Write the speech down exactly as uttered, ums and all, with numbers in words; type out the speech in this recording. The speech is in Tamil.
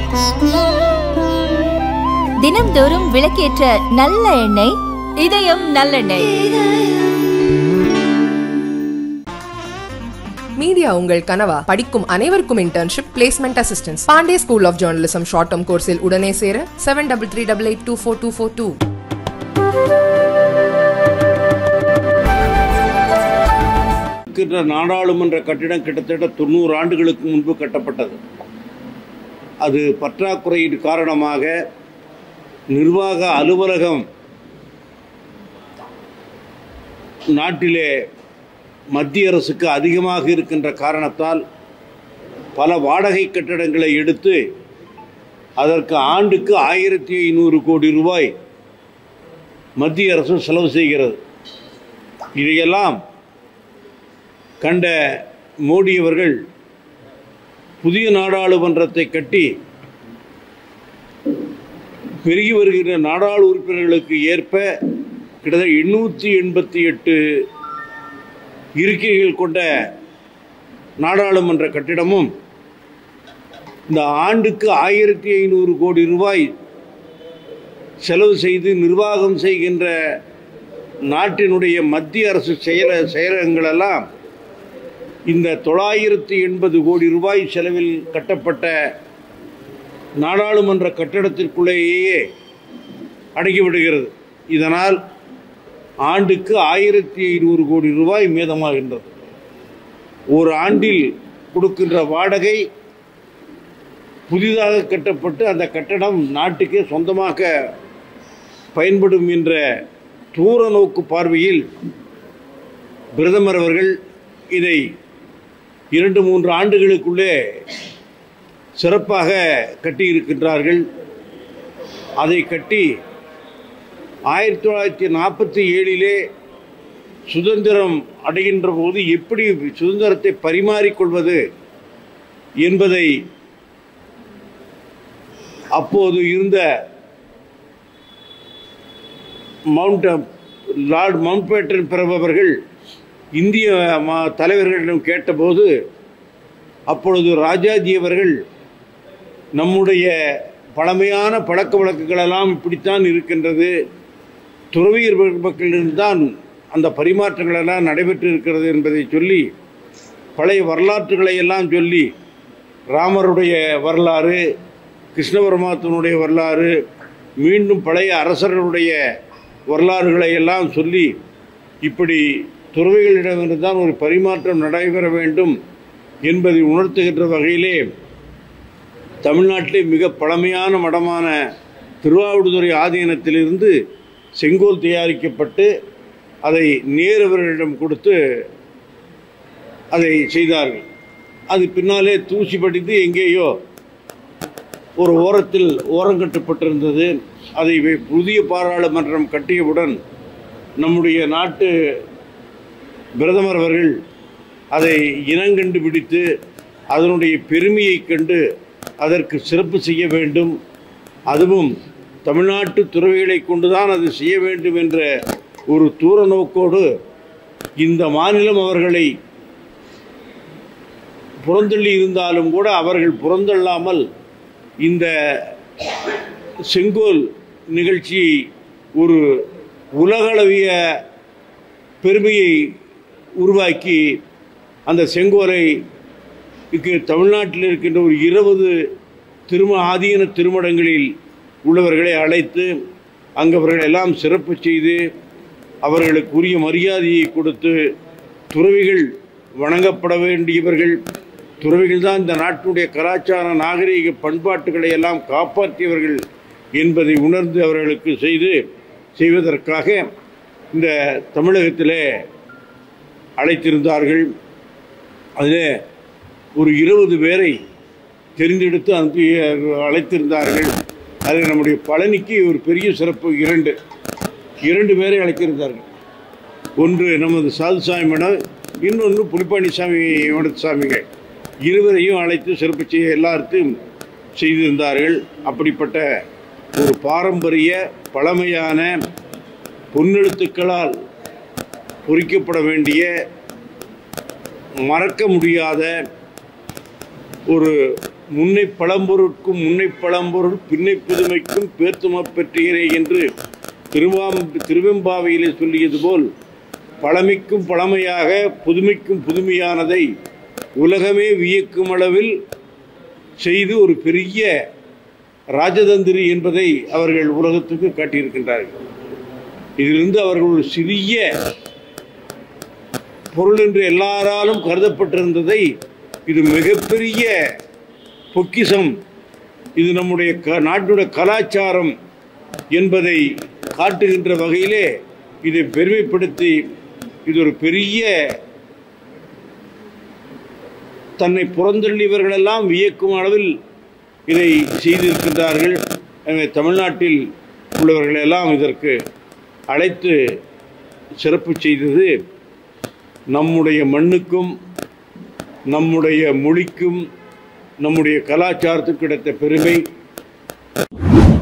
தினம்தோறும் விளக்கேற்ற நல்ல எண்ணெய் இதயம் நல்லெண்ணெய். மீடியா உங்கள் கனவா? படிக்கும் அனைவருக்கும் internship, placement assistance Pandey school of journalism short term கோர்ஸில் உடனே சேர seven double three double eight two four two four two. நாடாளுமன்ற கட்டிடம் கிட்டத்தட்ட தொண்ணூறு ஆண்டுகளுக்கு முன்பு கட்டப்பட்டது. அது பற்றாக்குறையின் காரணமாக நிர்வாக அலுவலகம் நாட்டிலே மத்திய அரசுக்கு அதிகமாக இருக்கின்ற காரணத்தால் பல வாடகை கட்டடங்களை எடுத்து அதற்கு ஆண்டுக்கு ஆயிரத்தி ஐநூறு கோடி ரூபாய் மத்திய அரசு செலவு செய்கிறது. இதையெல்லாம் கண்ட மோடி அவர்கள் புதிய நாடாளுமன்றத்தை கட்டி பெருகி வருகிற நாடாளு உறுப்பினர்களுக்கு ஏற்ப கிட்டத்தட்ட எண்ணூற்றி எண்பத்தி எட்டு இருக்கைகள் கொண்ட நாடாளுமன்ற கட்டிடமும் இந்த ஆண்டுக்கு ஆயிரத்தி ஐநூறு கோடி ரூபாய் செலவு செய்து நிர்வாகம் செய்கின்ற நாட்டினுடைய மத்திய அரசு செயல செயலகங்களெல்லாம் இந்த தொள்ளாயிரத்தி எண்பது கோடி ரூபாய் செலவில் கட்டப்பட்ட நாடாளுமன்ற கட்டடத்திற்குள்ளேயே அடங்கிவிடுகிறது. இதனால் ஆண்டுக்கு ஆயிரத்தி ஐநூறு கோடி ரூபாய் மீதமாகின்றது. ஒரு ஆண்டில் கொடுக்கின்ற வாடகை புதிதாக கட்டப்பட்டு அந்த கட்டடம் நாட்டுக்கே சொந்தமாக பயன்படும் என்ற தூர நோக்கு பார்வையில் பிரதமர் அவர்கள் இதை இரண்டு மூன்று ஆண்டுகளுக்குள்ளே சிறப்பாக கட்டியிருக்கின்றார்கள். அதை கட்டி ஆயிரத்தி தொள்ளாயிரத்தி நாற்பத்தி ஏழிலே சுதந்திரம் அடைகின்ற போது எப்படி சுதந்திரத்தை பரிமாறிக்கொள்வது என்பதை அப்போது இருந்த மவுண்ட் லார்ட் மவுண்ட்பேட்டன் பிரபு அவர்கள் இந்திய தலைவர்களிடம் கேட்டபோது அப்பொழுது ராஜாஜி அவர்கள் நம்முடைய பழமையான பழக்க வழக்கங்களெல்லாம் இப்படித்தான் இருக்கின்றது, துறவியர் மக்களிடம்தான் அந்த பரிமாற்றங்களெல்லாம் நடைபெற்று இருக்கிறது என்பதை சொல்லி பழைய வரலாற்றுகளை எல்லாம் சொல்லி ராமருடைய வரலாறு, கிருஷ்ண பரமாத்மனுடைய வரலாறு, மீண்டும் பழைய அரசர்களுடைய வரலாறுகளை எல்லாம் சொல்லி இப்படி துறவிகளிடமிருந்தான் ஒரு பரிமாற்றம் நடைபெற வேண்டும் என்பதை உணர்த்துகின்ற வகையிலே தமிழ்நாட்டிலே மிக பழமையான மடமான திருவாவடுதுறை ஆதீனத்திலிருந்து செங்கோல் தயாரிக்கப்பட்டு அதை நேரவர்களிடம் கொடுத்து அதை செய்தார்கள். அது பின்னாலே தூசி படித்து எங்கேயோ ஒரு ஓரத்தில் ஓரங்கட்டப்பட்டிருந்தது. அதை புதிய பாராளுமன்றம் கட்டியவுடன் நம்முடைய நாட்டு பிரதமர் அவர்கள் அதை இனங்கண்டு பிடித்து அதனுடைய பெருமையை கண்டு அதற்கு சிறப்பு செய்ய வேண்டும், அதுவும் தமிழ்நாட்டு துறவிகளை கொண்டுதான் அது செய்ய வேண்டும் என்ற ஒரு தூர நோக்கோடு இந்த மாநிலம் அவர்களை புறந்தள்ளி இருந்தாலும் கூட அவர்கள் புறந்தள்ளாமல் இந்த செங்கோல் நிகழ்ச்சியை ஒரு உலகளவிய பெருமையை உருவாக்கி அந்த செங்கோலை தமிழ்நாட்டில் இருக்கின்ற ஒரு இருபது திரும ஆதீன திருமணங்களில் உள்ளவர்களை அழைத்து அங்கு அவர்கள் எல்லாம் சிறப்பு செய்து அவர்களுக்கு உரிய மரியாதையை கொடுத்து துறவிகள் வணங்கப்பட வேண்டியவர்கள், துறவிகள் தான் இந்த நாட்டுடைய கலாச்சார நாகரீக பண்பாட்டுகளை எல்லாம் காப்பாற்றியவர்கள் என்பதை உணர்ந்து அவர்களுக்கு செய்து செய்வதற்காக இந்த தமிழகத்திலே அழைத்திருந்தார்கள். அதில் ஒரு இருபது பேரை தெரிந்தெடுத்து அனுப்பி அழைத்திருந்தார்கள். அதில் நம்முடைய பழனிக்கு ஒரு பெரிய சிறப்பு, இரண்டு இரண்டு பேரை அழைத்திருந்தார்கள். ஒன்று நமது சாது சாமி மடம், இன்னொன்று புலிப்பாணி சாமி மடசாமிகள். இருவரையும் அழைத்து சிறப்பு செய்ய எல்லாத்தையும் செய்திருந்தார்கள். அப்படிப்பட்ட ஒரு பாரம்பரிய பழமையான பொன்னெழுத்துக்களால் பொறிக்கப்பட வேண்டிய மறக்க முடியாத ஒரு முன்னை பழம்பொருட்கும் முன்னை பழம்பொருள் பின்னை புதுமைக்கும் பேர்த்தும பெற்றீரே என்று திருவாம் திருவெம்பாவையிலே சொல்லியது போல் பழமைக்கும் பழமையாக புதுமைக்கும் புதுமையானதை உலகமே வியக்கும் அளவில் செய்து ஒரு பெரிய ராஜதந்திரி என்பதை அவர்கள் உலகத்துக்கு காட்டியிருக்கின்றார்கள். இதிலிருந்து அவர்கள் ஒரு சிறிய பொருள் என்று எல்லாராலும் கருதப்பட்டிருந்ததை இது மிகப்பெரிய பொக்கிஷம், இது நம்முடைய க நாட்டுடைய கலாச்சாரம் என்பதை காட்டுகின்ற வகையிலே இதை பெருமைப்படுத்தி இது ஒரு பெரிய தன்னை புறந்தள்ளியவர்களெல்லாம் வியக்கும் அளவில் இதை செய்திருக்கின்றார்கள். எனவே தமிழ்நாட்டில் உள்ளவர்களெல்லாம் இதற்கு அழைத்து சிறப்பு செய்தது நம்முடைய மண்ணுக்கும் நம்முடைய மொழிக்கும் நம்முடைய கலாச்சாரத்துக்கு கிடைத்த பெருமை.